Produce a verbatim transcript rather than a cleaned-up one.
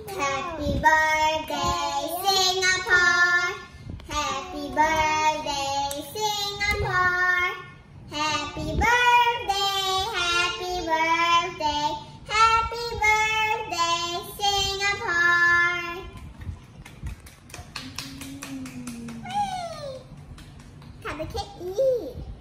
Happy birthday, Singapore. Happy birthday, Singapore. Happy birthday, happy birthday, happy birthday, Singapore. Whee! Cut the cake.